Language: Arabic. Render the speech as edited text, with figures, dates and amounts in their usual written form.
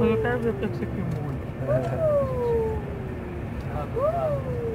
Mas eu quero ver o que você filmou.